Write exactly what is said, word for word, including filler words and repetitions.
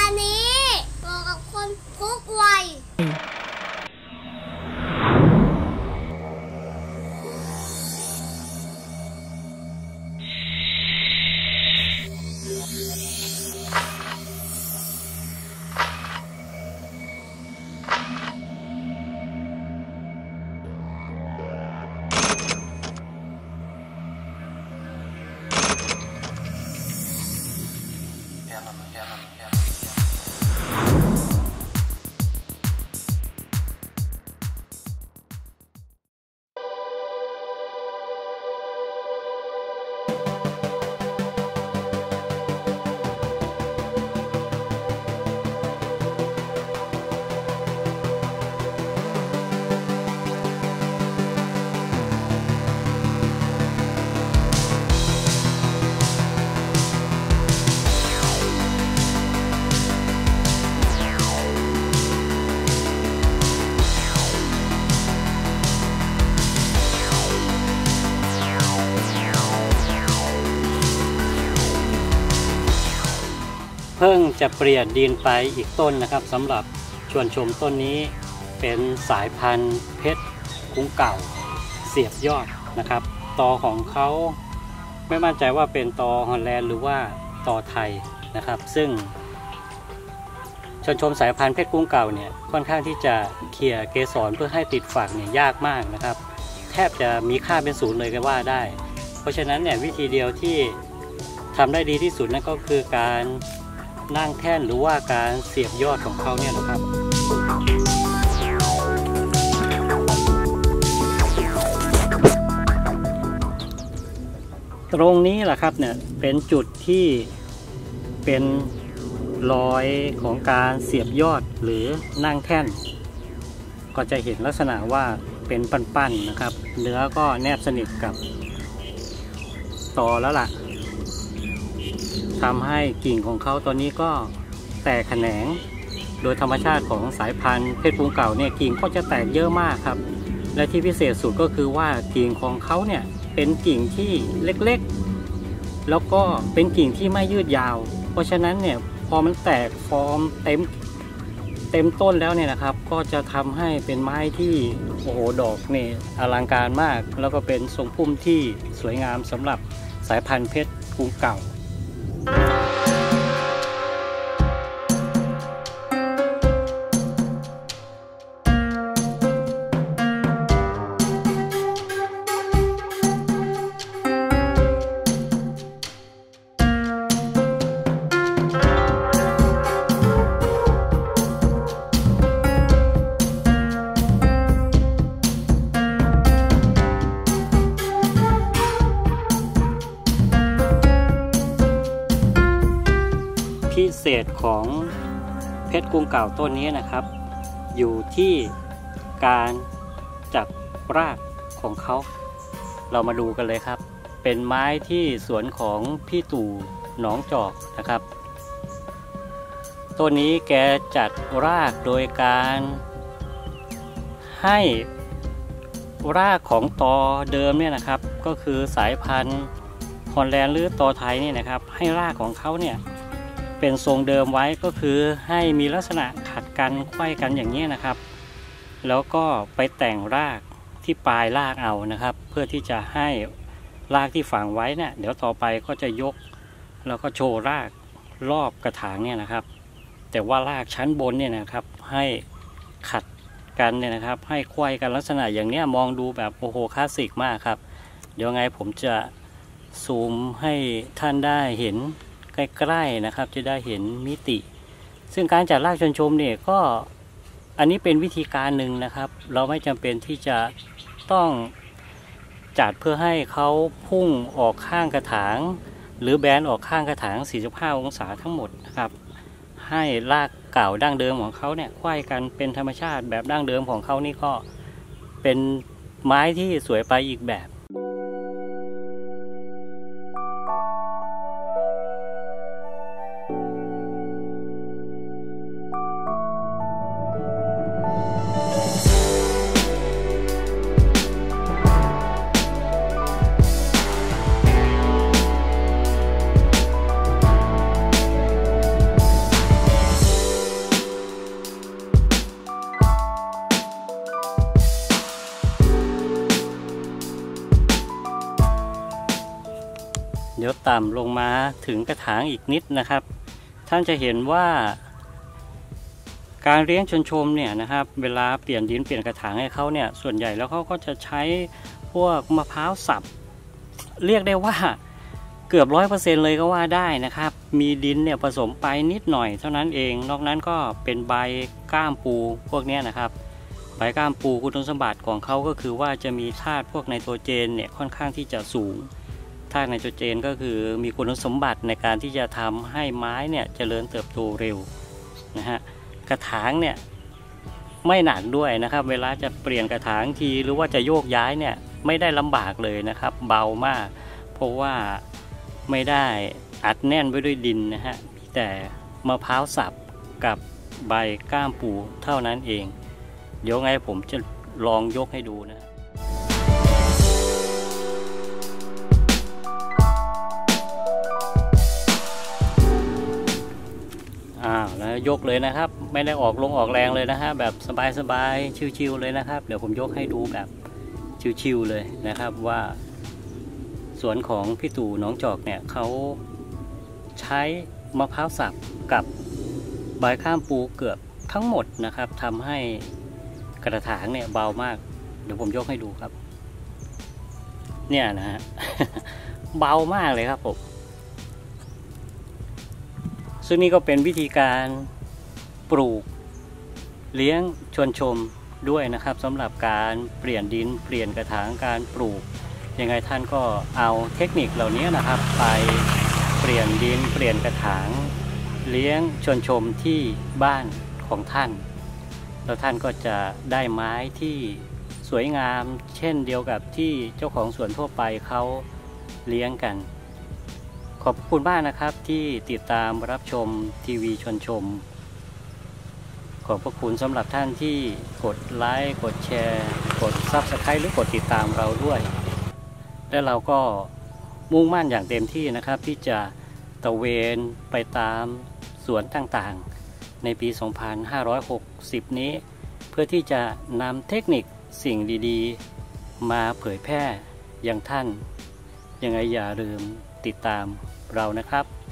นี้บอกกับคนทุกวัยเพิ่งจะเปลี่ยนดินไปอีกต้นนะครับสำหรับชวนชมต้นนี้เป็นสายพันธุ์เพชรคุ้งเก่าเสียบยอดนะครับตอของเขาไม่มั่นใจว่าเป็นตอฮอลแลนด์หรือว่าตอไทยนะครับซึ่งชวนชมสายพันธุ์เพชรคุ้งเก่าเนี่ยค่อนข้างที่จะเขี่ยเกสรเพื่อให้ติดฝักเนี่ยยากมากนะครับแทบจะมีค่าเป็นศูนย์เลยก็ว่าได้เพราะฉะนั้นเนี่ยวิธีเดียวที่ทำได้ดีที่สุดนั่นก็คือการนั่งแท่นหรือว่าการเสียบยอดของเขาเนี่ยนะครับตรงนี้แหละครับเนี่ยเป็นจุดที่เป็นรอยของการเสียบยอดหรือนั่งแท่นก็จะเห็นลักษณะว่าเป็นปั้นๆนะครับเนื้อก็แนบสนิทกับตอแล้วล่ะทำให้กิ่งของเขาตอนนี้ก็แตกแขนงโดยธรรมชาติของสายพันธุ์เพชรคุ้งเก่าเนี่ยกิ่งก็จะแตกเยอะมากครับและที่พิเศษสุดก็คือว่ากิ่งของเขาเนี่ยเป็นกิ่งที่เล็กๆแล้วก็เป็นกิ่งที่ไม่ยืดยาวเพราะฉะนั้นเนี่ยพอมันแตกฟอร์มเต็มเต็มต้นแล้วเนี่ยนะครับก็จะทำให้เป็นไม้ที่โอ้โหดอกนี่อลังการมากแล้วก็เป็นทรงพุ่มที่สวยงามสำหรับสายพันธุ์เพชรคุ้งเก่าพิเศษของเพชรคุ้งเก่าต้นนี้นะครับอยู่ที่การจับรากของเขาเรามาดูกันเลยครับเป็นไม้ที่สวนของพี่ตู่หนองจอกนะครับต้นนี้แกจัดรากโดยการให้รากของตอเดิมเนี่ยนะครับก็คือสายพันธุ์ฮอลแลนด์หรือตอไทยเนี่ยนะครับให้รากของเขาเนี่ยเป็นทรงเดิมไว้ก็คือให้มีลักษณะขัดกันไขว้กันอย่างนี้นะครับแล้วก็ไปแต่งรากที่ปลายรากเอานะครับเพื่อที่จะให้รากที่ฝังไว้เนี่ยเดี๋ยวต่อไปก็จะยกแล้วก็โชว์รากรอบกระถางเนี่ยนะครับแต่ว่ารากชั้นบนเนี่ยนะครับให้ขัดกันเนี่ยนะครับให้ไขว้กันลักษณะอย่างนี้มองดูแบบโอ้โหคลาสสิกมากครับเดี๋ยวไงผมจะซูมให้ท่านได้เห็นใกล้ๆนะครับจะได้เห็นมิติซึ่งการจัดรากชวนชมเนี่ยก็อันนี้เป็นวิธีการหนึ่งนะครับเราไม่จำเป็นที่จะต้องจัดเพื่อให้เขาพุ่งออกข้างกระถางหรือแบนออกข้างกระถางสี่สิบห้าองศาทั้งหมดนะครับให้รากเก่าดั้งเดิมของเขาเนี่ยไขว้กันเป็นธรรมชาติแบบดั้งเดิมของเขานี่ก็เป็นไม้ที่สวยไปอีกแบบต่ำลงมาถึงกระถางอีกนิดนะครับท่านจะเห็นว่าการเลี้ยงชวนชมเนี่ยนะครับเวลาเปลี่ยนดินเปลี่ยนกระถางให้เขาเนี่ยส่วนใหญ่แล้วเขาก็จะใช้พวกมะพร้าวสับเรียกได้ว่าเกือบร้อยเปอร์เซ็นต์เลยก็ว่าได้นะครับมีดินเนี่ยผสมไปนิดหน่อยเท่านั้นเองนอกนั้นก็เป็นใบก้ามปูพวกนี้นะครับใบก้ามปูคุณสมบัติของเขาก็คือว่าจะมีธาตุพวกไนโตรเจนเนี่ยค่อนข้างที่จะสูงธาตุไนโตรเจนก็คือมีคุณสมบัติในการที่จะทำให้ไม้เนี่ยเจริญเติบโตเร็วนะฮะกระถางเนี่ยไม่หนักด้วยนะครับเวลาจะเปลี่ยนกระถางทีหรือว่าจะโยกย้ายเนี่ยไม่ได้ลำบากเลยนะครับเบามากเพราะว่าไม่ได้อัดแน่นไว้ด้วยดินนะฮะมีแต่มะพร้าวสับกับใบก้ามปูเท่านั้นเองเดี๋ยวไงผมจะลองยกให้ดูนะอ้าวแล้วยกเลยนะครับไม่ได้ออกลงออกแรงเลยนะฮะแบบสบายๆชิวๆเลยนะครับเดี๋ยวผมยกให้ดูแบบชิวๆเลยนะครับว่าสวนของพี่ตู่หนองจอกเนี่ยเขาใช้มะพร้าวสับกับใบข้ามปูเกือบทั้งหมดนะครับทำให้กระถางเนี่ยเบามากเดี๋ยวผมยกให้ดูครับเนี่ยนะฮะ เบามากเลยครับผมซึ่งนี่ก็เป็นวิธีการปลูกเลี้ยงชวนชมด้วยนะครับสำหรับการเปลี่ยนดินเปลี่ยนกระถางการปลูกยังไงท่านก็เอาเทคนิคเหล่านี้นะครับไปเปลี่ยนดินเปลี่ยนกระถางเลี้ยงชวนชมที่บ้านของท่านแล้วท่านก็จะได้ไม้ที่สวยงามเช่นเดียวกับที่เจ้าของสวนทั่วไปเขาเลี้ยงกันขอบคุณมากนะครับที่ติดตามรับชมทีวีชวนชมขอบพระคุณสำหรับท่านที่กดไลค์กดแชร์กดซับสไครบ์หรือกดติดตามเราด้วยและเราก็มุ่งมั่นอย่างเต็มที่นะครับที่จะตระเวนไปตามสวนต่างๆในปี สองพันห้าร้อยหกสิบ นี้เพื่อที่จะนำเทคนิคสิ่งดีๆมาเผยแพร่ยังท่านยังไงอย่าลืมติดตามเรานะครับ